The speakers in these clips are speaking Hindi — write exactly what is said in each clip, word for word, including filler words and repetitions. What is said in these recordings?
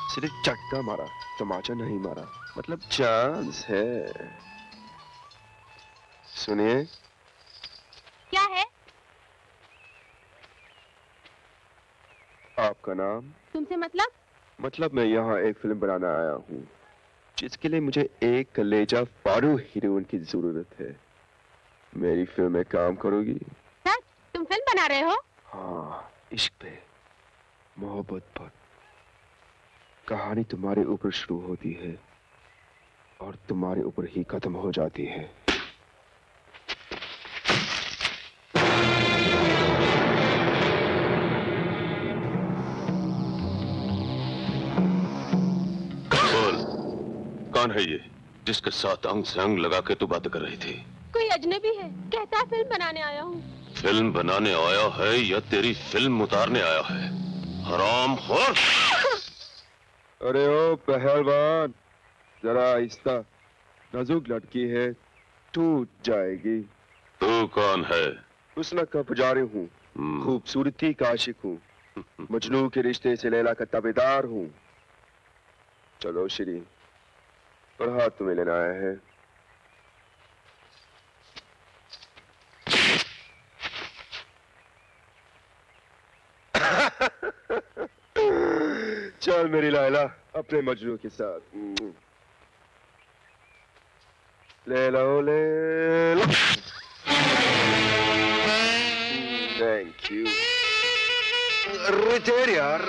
सिर्फ झटका मारा, तमाचा नहीं मारा, मतलब चांस है। सुनिए। क्या है? आपका नाम? तुमसे मतलब? मतलब मैं यहाँ एक फिल्म बनाने आया हूँ, जिसके लिए मुझे एक कलेजा फाड़ू हीरोइन की जरूरत है। मेरी फिल्म में काम करोगी? सच? तुम फिल्म बना रहे हो? हाँ, इश्क पे, मोहब्बत पर। कहानी तुम्हारे ऊपर शुरू होती है और तुम्हारे ऊपर ही खत्म हो जाती है। बोल, कौन है ये जिसके साथ अंग से अंग लगा के तू बात कर रही थी? कोई अजनबी है, कहता है फिल्म बनाने आया हूँ। फिल्म बनाने आया है या तेरी फिल्म उतारने आया है? हरामखोर! अरे ओ पहलवान, जरा आहिस्ता, नाजुक लड़की है, टूट जाएगी। तू कौन है? हुस्न का पुजारी हूँ, खूबसूरती का आशिक हूँ, मजनू के रिश्ते से लैला का ताबेदार हूँ। चलो श्री, और हाथ तुम्हें लेना आया है। चल मेरी लैला, अपने मजनू के साथ। ले लो ले लो। Thank you. रिटेड यार।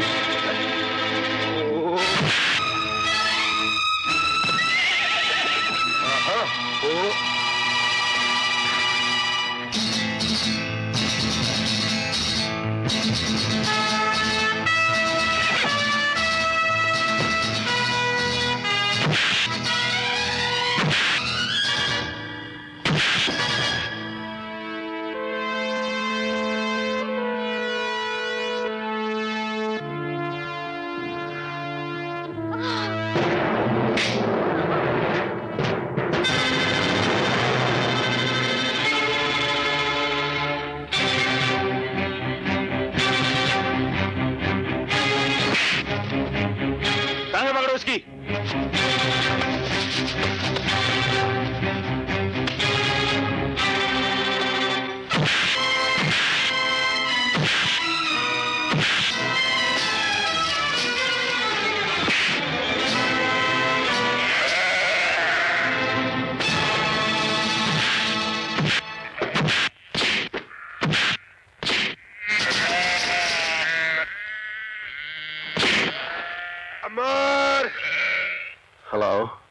अमर! हेलो।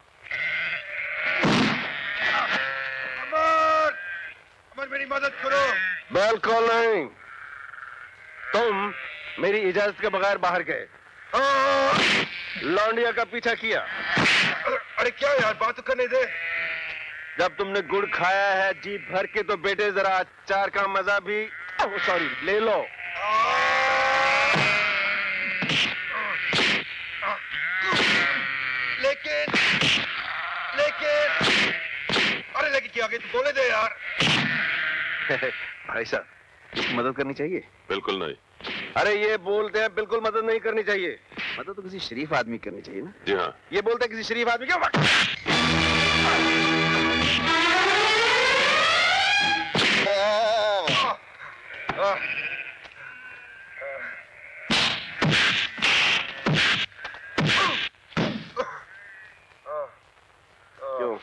अमर! अमर मेरी मदद करो। बिल्कुल नहीं। तुम मेरी इजाजत के बगैर बाहर गए, लौंडिया का पीछा किया। अरे क्या यार, बात तो करने दे। जब तुमने गुड़ खाया है जीप भर के, तो बेटे जरा अचार का मजा भी सॉरी ले लो। लेकिन लेकिन अरे लेकिन क्या आगे तू बोले दे यार। भाई साहब, मदद करनी चाहिए? बिल्कुल नहीं। अरे ये बोलते हैं बिल्कुल मदद नहीं करनी चाहिए। मदद तो किसी शरीफ आदमी करनी चाहिए ना। जी हाँ। ये बोलते हैं किसी शरीफ आदमी क्यों? क्यों?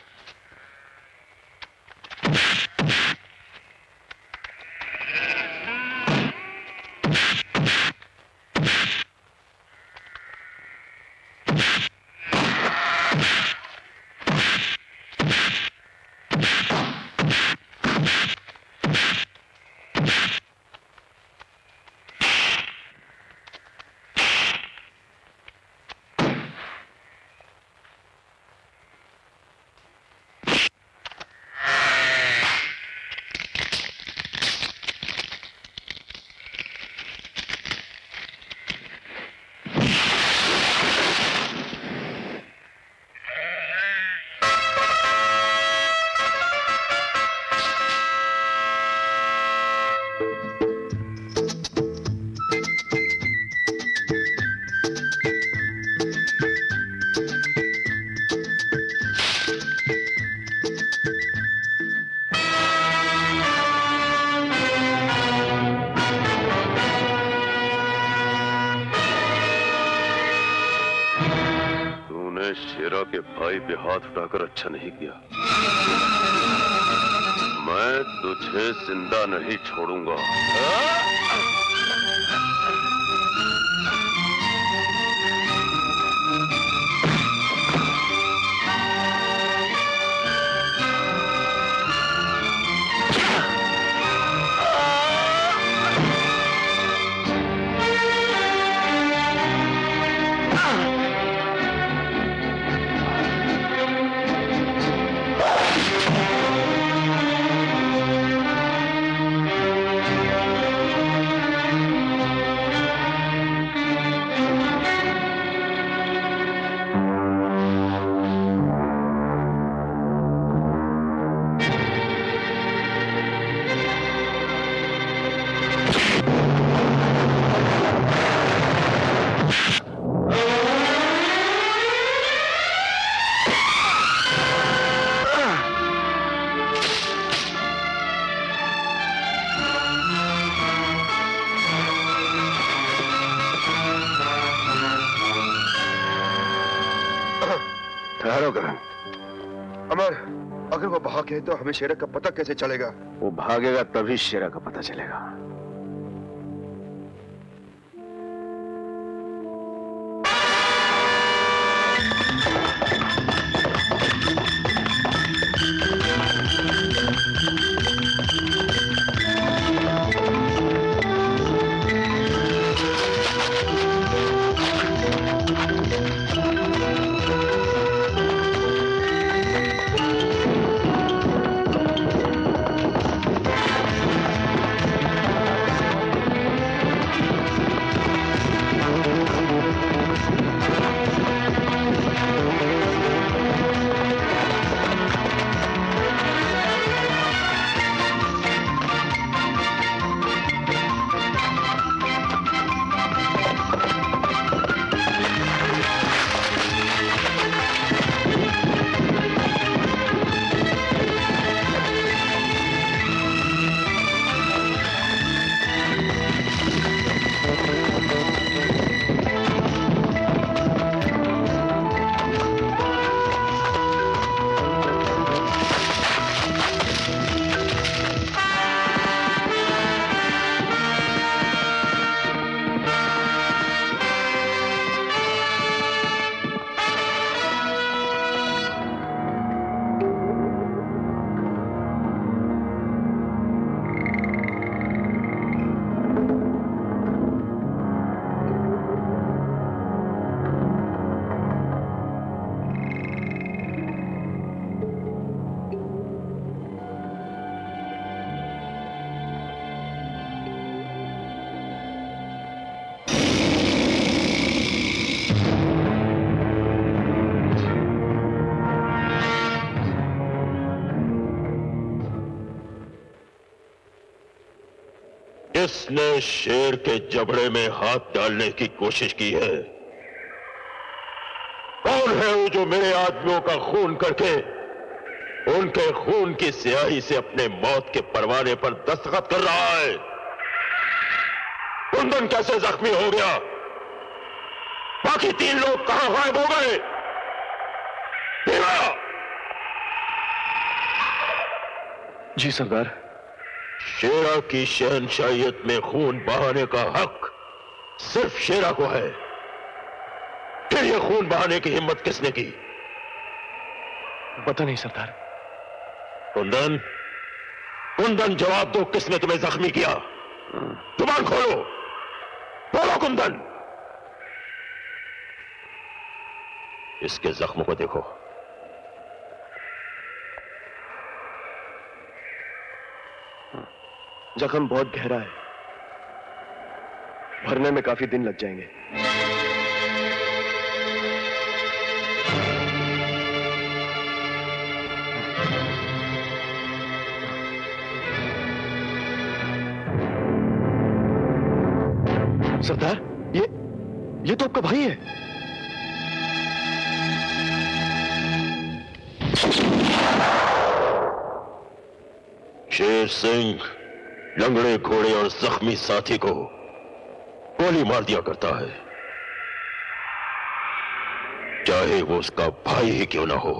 के भाई पे हाथ उठाकर अच्छा नहीं किया। मैं तुझे जिंदा नहीं छोड़ूंगा। अमर, अगर वो भागे तो हमें शेरा का पता कैसे चलेगा? वो भागेगा तभी शेरा का पता चलेगा। किसने शेर के जबड़े में हाथ डालने की कोशिश की है? कौन है वो जो मेरे आदमियों का खून करके उनके खून की स्याही से अपने मौत के परवाने पर दस्तखत कर रहा है? कुंदन कैसे जख्मी हो गया? बाकी तीन लोग कहां गायब हो गए? जी सरदार। शेरा की शहनशाहियत में खून बहाने का हक सिर्फ शेरा को है। फिर ये खून बहाने की हिम्मत किसने की? पता नहीं सरदार। कुंदन, कुंदन जवाब दो, किसने तुम्हें जख्मी किया? जुबान खोलो, बोलो कुंदन। इसके जख्मों को देखो। जख्म बहुत गहरा है, भरने में काफी दिन लग जाएंगे। सरदार, ये ये तो आपका भाई है। शेर सिंह लंगड़े घोड़े और जख्मी साथी को गोली मार दिया करता है। क्या चाहे वो उसका भाई ही क्यों ना हो।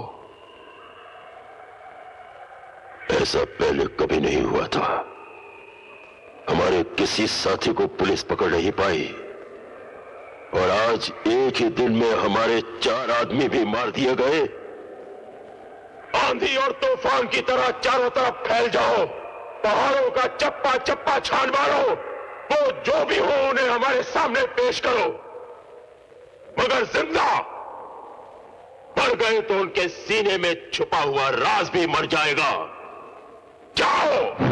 ऐसा पहले कभी नहीं हुआ था। हमारे किसी साथी को पुलिस पकड़ नहीं पाई और आज एक ही दिन में हमारे चार आदमी भी मार दिए गए। आंधी और तूफान की तरह चारों तरफ फैल जाओ, पहाड़ों का चप्पा चप्पा छान मारो, वो जो भी हो उन्हें हमारे सामने पेश करो, मगर जिंदा। मर गए तो उनके सीने में छुपा हुआ राज भी मर जाएगा। जाओ।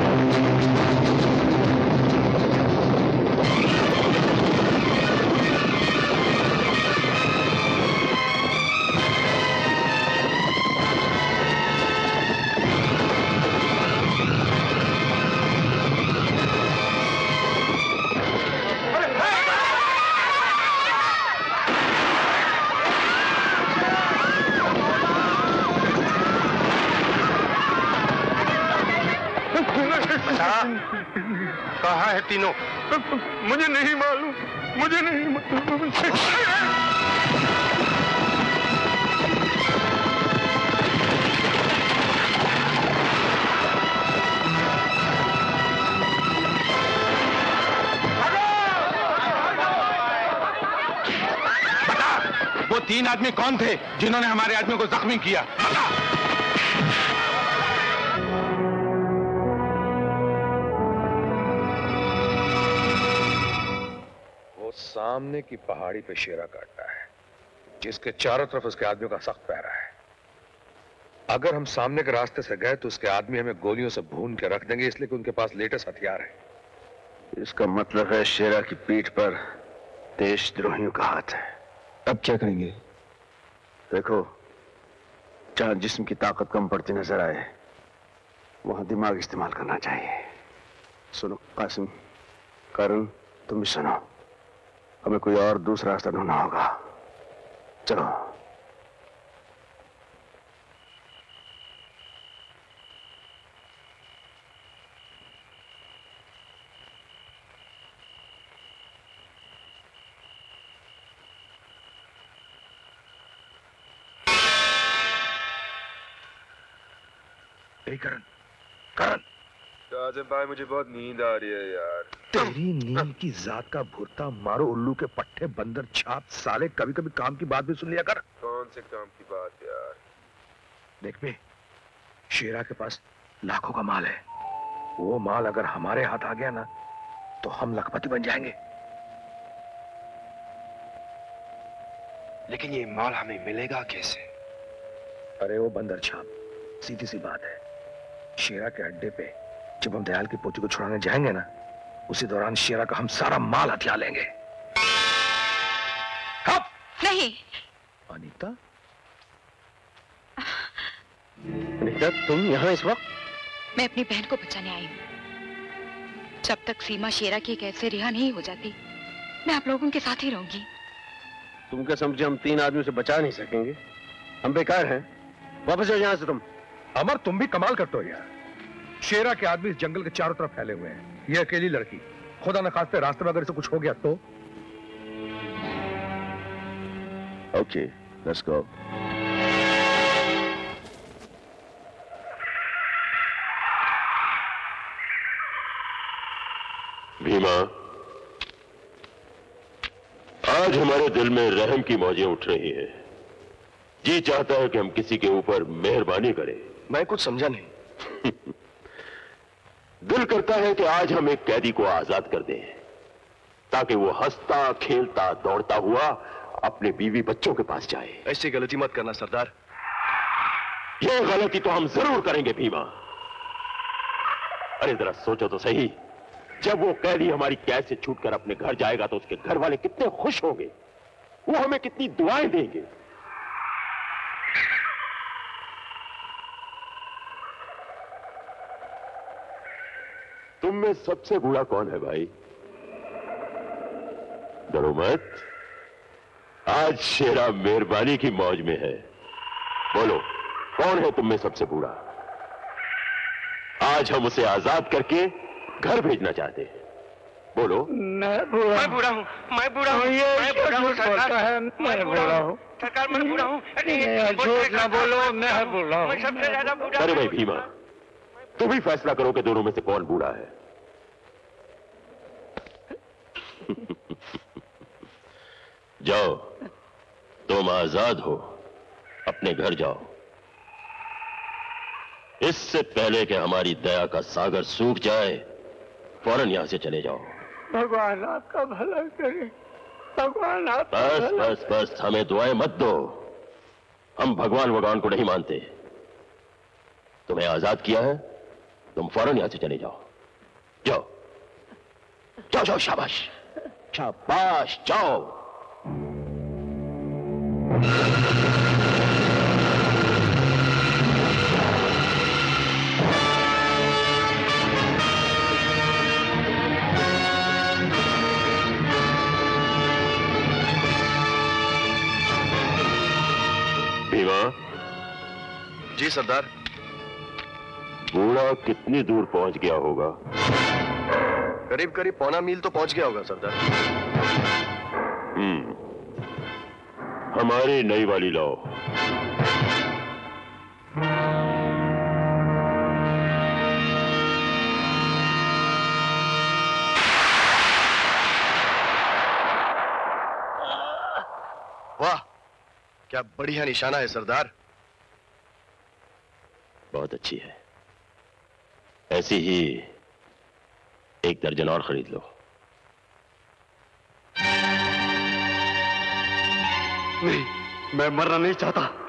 कहाँ है तीनों? मुझे नहीं मालूम, मुझे नहीं मालूम। बता, वो तीन आदमी कौन थे जिन्होंने हमारे आदमियों को जख्मी किया? बता। सामने की पहाड़ी पे शेरा काटता है, जिसके चारों तरफ उसके आदमियों का सख्त पहरा है। अगर हम सामने के रास्ते से गए तो उसके आदमी हमें गोलियों से भून के रख देंगे, इसलिए कि उनके पास लेटेस्ट हथियार है। इसका मतलब है शेरा की पीठ पर देशद्रोहियों का हाथ है। अब क्या करेंगे? देखो, जहां जिस्म की ताकत कम पड़ती नजर आए वहां दिमाग इस्तेमाल करना चाहिए। सुनो कासिम, करण, तुम भी सुनो। हमें कोई और दूसरा रास्ता ढूंढना होगा। चलो। करण, करण। आजम भाई, मुझे बहुत नींद आ रही है यार। तेरी नींद की जात का भुरता मारो उल्लू के पट्टे बंदर छाप साले, कभी कभी काम की बात भी सुन लिया कर। कौन से काम की बात यार? देख बे, शेरा के पास लाखों का माल है। वो माल अगर हमारे हाथ आ गया ना तो हम लखपति बन जाएंगे। लेकिन ये माल हमें मिलेगा कैसे? अरे वो बंदर छाप, सीधी सी बात है। शेरा के अड्डे पे जब हम दयाल की पोती को छुड़ाने जाएंगे ना, उसी दौरान शेरा का हम सारा माल हथिया लेंगे। नहीं। अनीता, अनीता, तुम यहाँ इस वक्त? मैं अपनी बहन को बचाने आई हूँ। जब तक सीमा शेरा की कैद से रिहा नहीं हो जाती, मैं आप लोगों के साथ ही रहूंगी। तुम क्या समझे हम तीन आदमियों से बचा नहीं सकेंगे? हम बेकार हैं। वापस जाओ यहाँ से तुम। अमर, तुम भी कमाल करते हो यार। शेरा के आदमी इस जंगल के चारों तरफ फैले हुए हैं। ये अकेली लड़की, खुदा न खास्ते रास्ते में अगर इसे कुछ हो गया तो? Okay, let's go. भीमा, आज हमारे दिल में रहम की मौजें उठ रही हैं। जी चाहता है कि हम किसी के ऊपर मेहरबानी करें। मैं कुछ समझा नहीं। दिल करता है कि आज हम एक कैदी को आजाद कर दें, ताकि वो हंसता खेलता दौड़ता हुआ अपने बीवी बच्चों के पास जाए। ऐसी गलती मत करना सरदार। ये गलती तो हम जरूर करेंगे भीमा। अरे जरा सोचो तो सही, जब वो कैदी हमारी कैद से छूटकर अपने घर जाएगा तो उसके घर वाले कितने खुश होंगे, वो हमें कितनी दुआएं देंगे। तुम में सबसे बूढ़ा कौन है भाई? डरो मत, आज शेरा मेहरबानी की मौज में है। बोलो, कौन है तुम में सबसे बूढ़ा? आज हम उसे आजाद करके घर भेजना चाहते हैं। बोलो। मैं बूढ़ा मैं बूढ़ा हूँ, मैं बूढ़ा हूँ, ये मैं बूढ़ा हूँ सरकार, है, मैं बूढ़ा हूँ सरकार, मैं बूढ़ा हूँ। झूठ ना बोलो, मैं बूढ़ा हूँ। मैं सबसे ज्यादा बूढ़ा। अरे भाई भीमा, तुम ही फैसला करो कि दोनों में से कौन बूढ़ा है। जाओ, तुम आजाद हो, अपने घर जाओ। इससे पहले कि हमारी दया का सागर सूख जाए, फौरन यहां से चले जाओ। भगवान आपका भला करे, भगवान आपका बस भला बस बस, हमें दुआएं मत दो। हम भगवान भगवान को नहीं मानते। तुम्हें आजाद किया है, तुम फौरन यहां से चले जाओ। जाओ जाओ जाओ, शाबाश शाबाश, जाओ। भीमा। जी सरदार। बूढ़ा कितनी दूर पहुंच गया होगा? करीब करीब पौना मील तो पहुंच गया होगा सरदार। हम्म, हमारी नई वाली लाओ। वाह, क्या बढ़िया निशाना है सरदार। बहुत अच्छी है, ऐसी ही एक दर्जन और खरीद लो। नहीं, मैं मरना नहीं चाहता।